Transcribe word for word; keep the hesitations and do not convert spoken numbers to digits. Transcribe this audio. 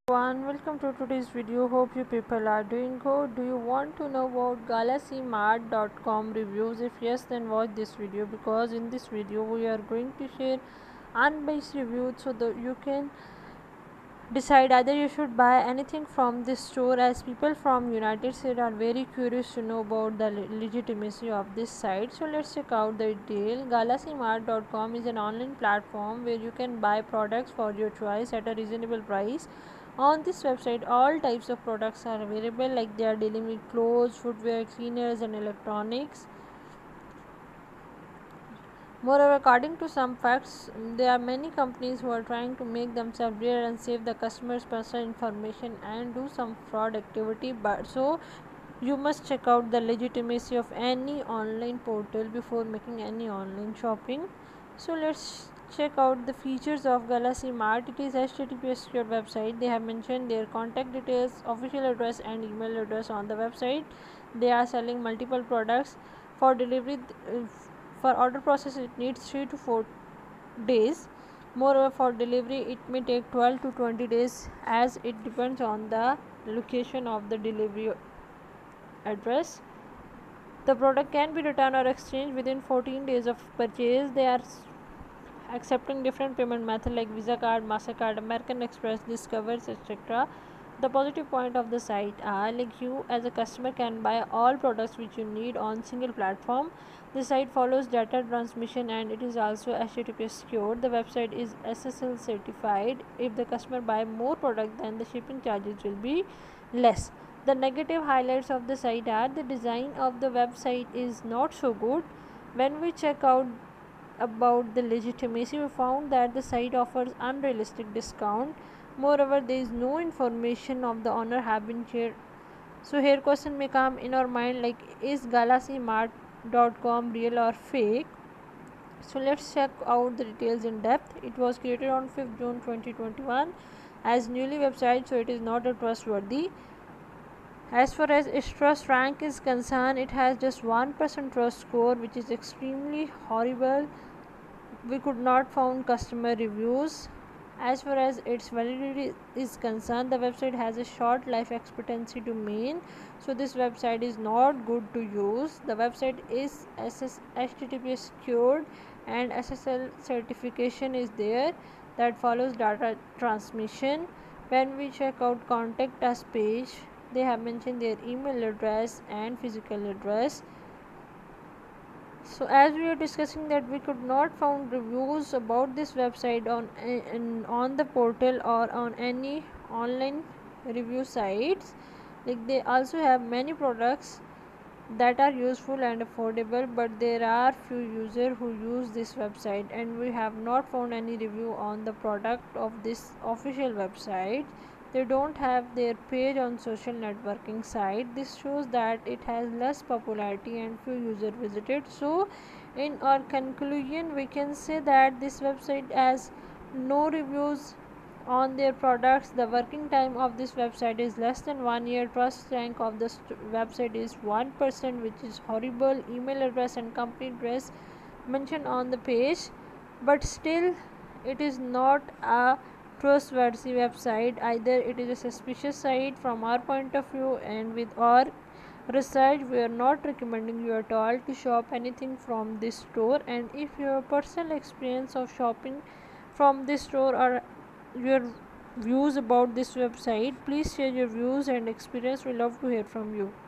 Everyone, welcome to today's video. Hope you people are doing good. Do you want to know about galaxy mart dot com reviews? If yes, then watch this video, because in this video we are going to share unbiased reviews so that you can decide either you should buy anything from this store, as people from United States are very curious to know about the legitimacy of this site. So let's check out the detail. galaxy mart dot com is an online platform where you can buy products for your choice at a reasonable price. On this website, all types of products are available, like they are dealing with clothes, footwear, cleaners and electronics. Moreover, according to some facts, there are many companies who are trying to make themselves rare and save the customer's personal information and do some fraud activity. But so you must check out the legitimacy of any online portal before making any online shopping. So let's check out the features of Galaxy Mart. It is H T T P S secure website. They have mentioned their contact details, official address and email address on the website. They are selling multiple products for delivery. Uh, for order process, it needs three to four days. Moreover, for delivery, it may take twelve to twenty days, as it depends on the location of the delivery address. The product can be returned or exchanged within fourteen days of purchase. They are accepting different payment methods like Visa card, MasterCard, American Express, Discovers, et cetera. The positive point of the site are, like, you as a customer can buy all products which you need on single platform. The site follows data transmission and it is also H T T P S secured. The website is S S L certified. If the customer buy more product, then the shipping charges will be less. The negative highlights of the site are, the design of the website is not so good. When we check out about the legitimacy, we found that the site offers unrealistic discount. Moreover, there is no information of the owner have been shared. So here question may come in our mind, like, is galaxy mart dot com real or fake? So let's check out the details in depth. It was created on fifth June twenty twenty-one as newly website, so it is not a trustworthy. As far as its trust rank is concerned, it has just one percent trust score, which is extremely horrible. We could not found customer reviews. As far as its validity is concerned, the website has a short life expectancy to main, so this website is not good to use. The website is H T T P S secured and S S L certification is there that follows data transmission. When we check out contact us page, they have mentioned their email address and physical address. So as we are discussing that we could not found reviews about this website on in, on the portal or on any online review sites. Like, they also have many products that are useful and affordable, but there are few users who use this website, and we have not found any review on the product of this official website. They don't have their page on social networking site. This shows that it has less popularity and few users visited. So in our conclusion, we can say that this website has no reviews on their products. The working time of this website is less than one year. Trust rank of this website is one percent, which is horrible. Email address and company address mentioned on the page, but still it is not a trustworthy website. Either it is a suspicious site from our point of view, and with our research we are not recommending you at all to shop anything from this store. And if you have personal experience of shopping from this store or your views about this website, please share your views and experience. We love to hear from you.